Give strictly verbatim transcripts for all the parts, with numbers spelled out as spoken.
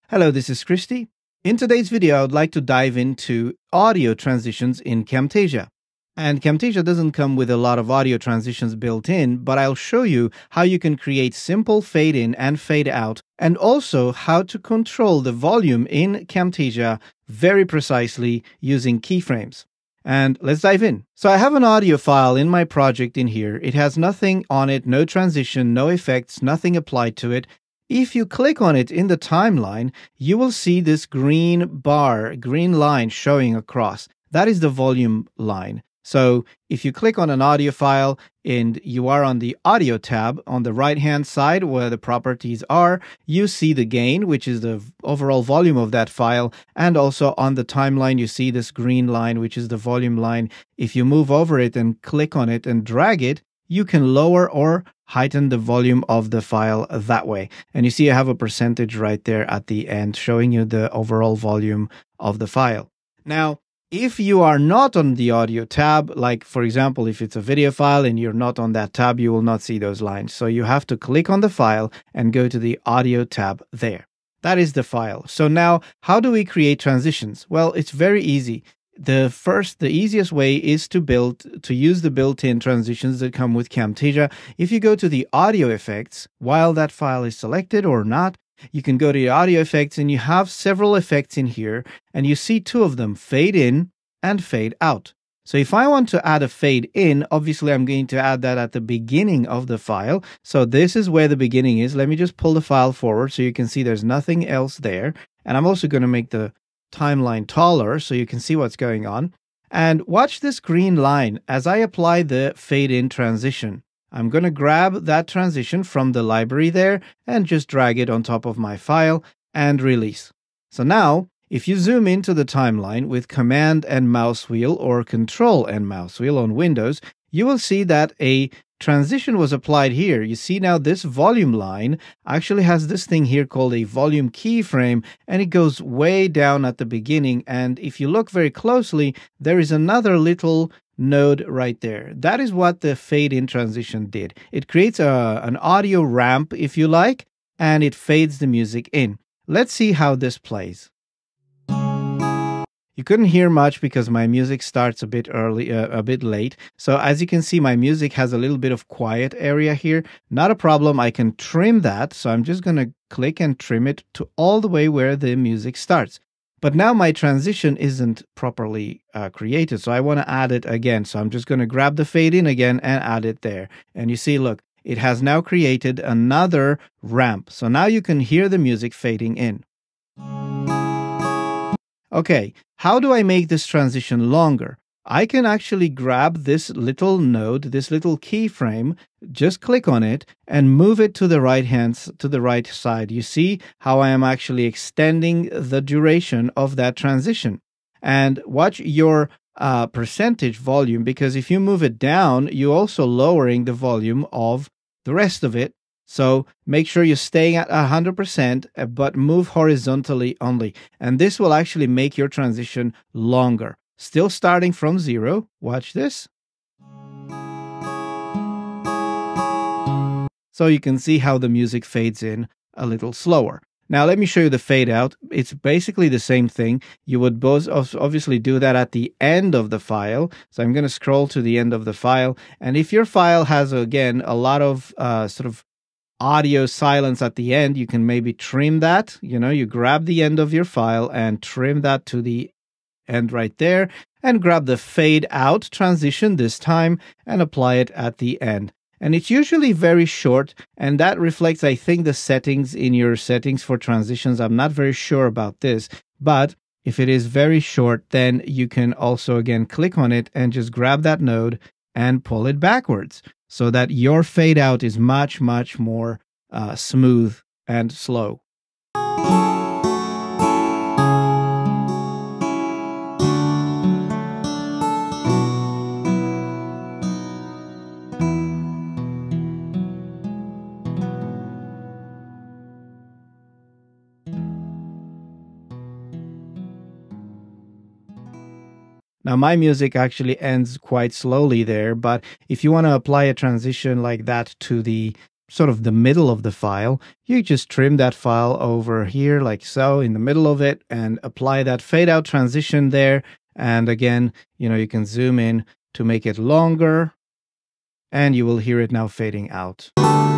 Hello, this is Christy. In today's video, I would like to dive into audio transitions in Camtasia. And Camtasia doesn't come with a lot of audio transitions built in, but I'll show you how you can create simple fade in and fade out, and also how to control the volume in Camtasia very precisely using keyframes. And let's dive in. So I have an audio file in my project in here. It has nothing on it, no transition, no effects, nothing applied to it. If you click on it in the timeline, you will see this green bar, green line showing across. That is the volume line. So if you click on an audio file and you are on the audio tab on the right-hand side where the properties are, you see the gain, which is the overall volume of that file. And also on the timeline, you see this green line, which is the volume line. If you move over it and click on it and drag it, you can lower or heighten the volume of the file that way. And you see I have a percentage right there at the end showing you the overall volume of the file. Now, if you are not on the audio tab, like for example, if it's a video file and you're not on that tab, you will not see those lines. So you have to click on the file and go to the audio tab there. That is the file. So now, how do we create transitions? Well, it's very easy. The first, the easiest way is to build, to use the built-in transitions that come with Camtasia. If you go to the audio effects, while that file is selected or not, you can go to the audio effects and you have several effects in here and you see two of them, fade in and fade out. So if I want to add a fade in, obviously I'm going to add that at the beginning of the file. So this is where the beginning is. Let me just pull the file forward so you can see there's nothing else there. And I'm also going to make the timeline taller so you can see what's going on. And watch this green line as I apply the fade in transition. I'm going to grab that transition from the library there and just drag it on top of my file and release. So now, if you zoom into the timeline with Command and mouse wheel or Control and mouse wheel on Windows, you will see that a transition was applied here. You see now this volume line actually has this thing here called a volume keyframe, and it goes way down at the beginning. And if you look very closely, there is another little node right there. That is what the fade in transition did. It creates a, an audio ramp, if you like, and it fades the music in. Let's see how this plays. You couldn't hear much because my music starts a bit early, uh, a bit late. So as you can see, my music has a little bit of quiet area here. Not a problem. I can trim that. So I'm just going to click and trim it to all the way where the music starts. But now my transition isn't properly uh, created. So I want to add it again. So I'm just going to grab the fade in again and add it there. And you see, look, it has now created another ramp. So now you can hear the music fading in. Okay, how do I make this transition longer? I can actually grab this little node, this little keyframe, just click on it and move it to the right hand, to the right side. You see how I am actually extending the duration of that transition. And watch your uh, percentage volume, because if you move it down, you're also lowering the volume of the rest of it. So make sure you're staying at one hundred percent, but move horizontally only. And this will actually make your transition longer. Still starting from zero. Watch this. So you can see how the music fades in a little slower. Now let me show you the fade out. It's basically the same thing. You would both obviously do that at the end of the file. So I'm going to scroll to the end of the file. And if your file has, again, a lot of uh, sort of audio silence at the end, you can maybe trim that. You know, you grab the end of your file and trim that to the end right there, and grab the fade out transition this time and apply it at the end. And it's usually very short, and that reflects, I think, the settings in your settings for transitions. I'm not very sure about this, but if it is very short, then you can also again click on it and just grab that node and pull it backwards, so that your fade out is much, much more uh, smooth and slow. Now, my music actually ends quite slowly there, but if you want to apply a transition like that to the sort of the middle of the file, you just trim that file over here like so in the middle of it and apply that fade out transition there. And again, you know, you can zoom in to make it longer and you will hear it now fading out.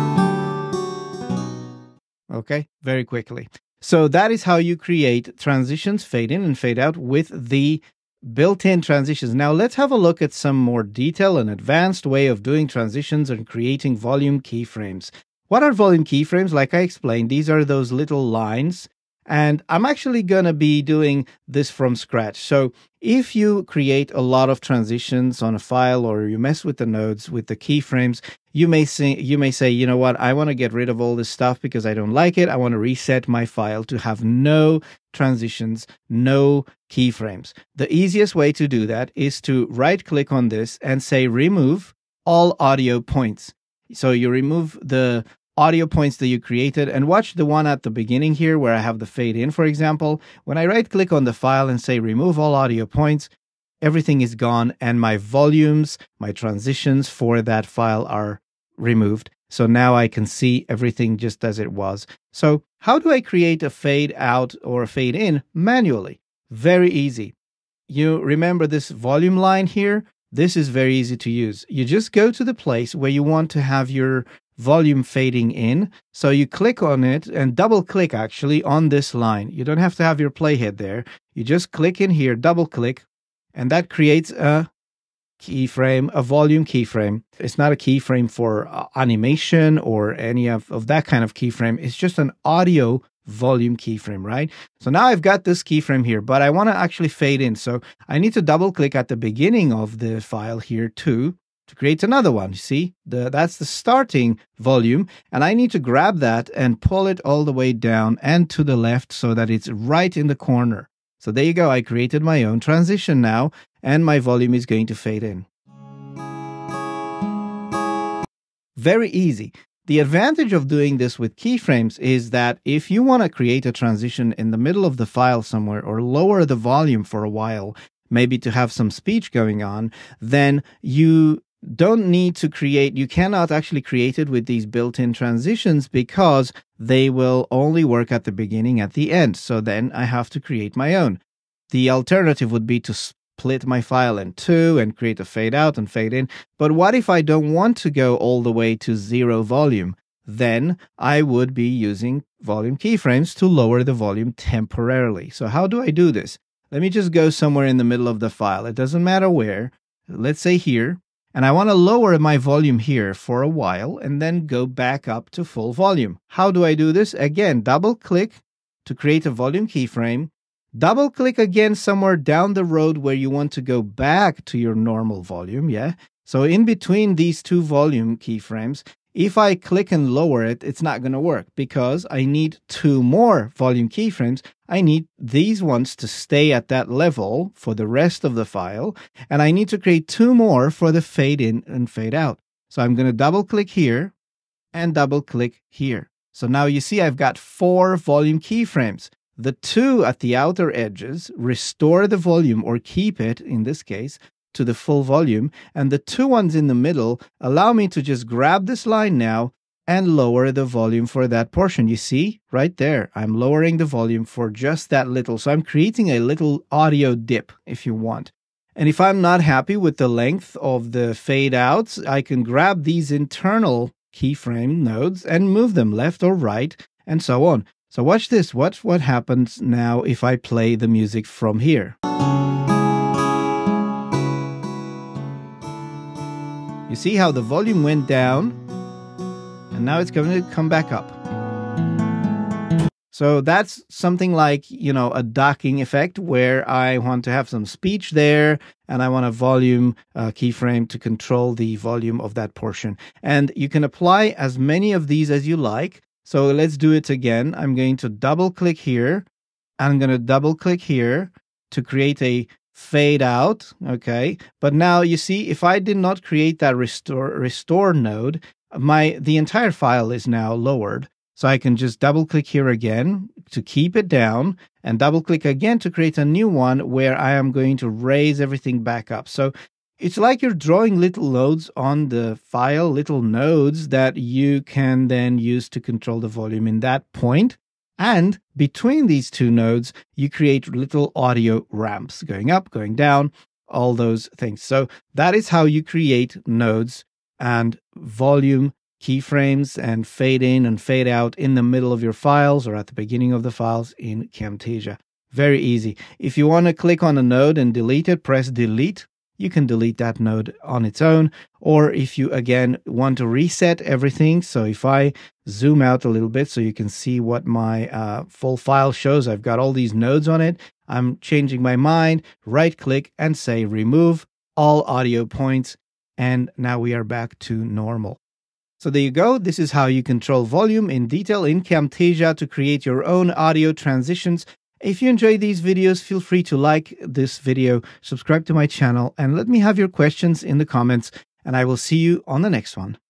Okay, very quickly. So that is how you create transitions, fade in and fade out with the built-in transitions. Now let's have a look at some more detail and advanced way of doing transitions and creating volume keyframes. What are volume keyframes? Like I explained, these are those little lines, and I'm actually going to be doing this from scratch. So if you create a lot of transitions on a file or you mess with the nodes with the keyframes, you may say, you may say, you know what, I want to get rid of all this stuff because I don't like it. I want to reset my file to have no transitions, no keyframes. The easiest way to do that is to right click on this and say remove all audio points. So you remove the audio points that you created, and watch the one at the beginning here where I have the fade in, for example. When I right click on the file and say remove all audio points, everything is gone and my volumes, my transitions for that file are removed. So now I can see everything just as it was. So how do I create a fade out or a fade in manually? Very easy. You remember this volume line here? This is very easy to use. You just go to the place where you want to have your volume fading in. So you click on it and double click actually on this line. You don't have to have your playhead there. You just click in here, double click, and that creates a keyframe, a volume keyframe. It's not a keyframe for uh, animation or any of, of that kind of keyframe. It's just an audio volume keyframe, right? So now I've got this keyframe here, but I want to actually fade in. So I need to double click at the beginning of the file here too, to create another one. You see, the, that's the starting volume, and I need to grab that and pull it all the way down and to the left so that it's right in the corner. So there you go. I created my own transition now, and my volume is going to fade in. Very easy. The advantage of doing this with keyframes is that if you want to create a transition in the middle of the file somewhere or lower the volume for a while, maybe to have some speech going on, then you don't need to create, you cannot actually create it with these built-in transitions because they will only work at the beginning, at the end. So then I have to create my own. The alternative would be to split my file in two and create a fade out and fade in. But what if I don't want to go all the way to zero volume? Then I would be using volume keyframes to lower the volume temporarily. So how do I do this? Let me just go somewhere in the middle of the file. It doesn't matter where. Let's say here. And I want to lower my volume here for a while and then go back up to full volume. How do I do this? Again, double click to create a volume keyframe. Double click again somewhere down the road where you want to go back to your normal volume. Yeah. So in between these two volume keyframes, if I click and lower it, it's not going to work because I need two more volume keyframes. I need these ones to stay at that level for the rest of the file. And I need to create two more for the fade in and fade out. So I'm going to double click here and double click here. So now you see I've got four volume keyframes. The two at the outer edges restore the volume or keep it, in this case, to the full volume, and the two ones in the middle allow me to just grab this line now and lower the volume for that portion. You see right there, I'm lowering the volume for just that little. So I'm creating a little audio dip if you want. And if I'm not happy with the length of the fade outs, I can grab these internal keyframe nodes and move them left or right and so on. So watch this. Watch what happens now if I play the music from here. You see how the volume went down, and now it's going to come back up. So that's something like, you know, a docking effect where I want to have some speech there, and I want a volume uh, keyframe to control the volume of that portion. And you can apply as many of these as you like. So let's do it again. I'm going to double click here. I'm going to double click here to create a fade out, okay? But now you see, if I did not create that restore restore node, my the entire file is now lowered. So I can just double click here again to keep it down and double click again to create a new one where I am going to raise everything back up. So it's like you're drawing little nodes on the file, little nodes that you can then use to control the volume in that point. And between these two nodes, you create little audio ramps going up, going down, all those things. So that is how you create nodes and volume keyframes and fade in and fade out in the middle of your files or at the beginning of the files in Camtasia. Very easy. If you want to click on a node and delete it, press delete. You can delete that node on its own. Or if you, again, want to reset everything, so if I zoom out a little bit so you can see what my uh, full file shows, I've got all these nodes on it. I'm changing my mind, right-click and say remove all audio points. And now we are back to normal. So there you go. This is how you control volume in detail in Camtasia to create your own audio transitions. If you enjoy these videos, feel free to like this video, subscribe to my channel, and let me have your questions in the comments, and I will see you on the next one.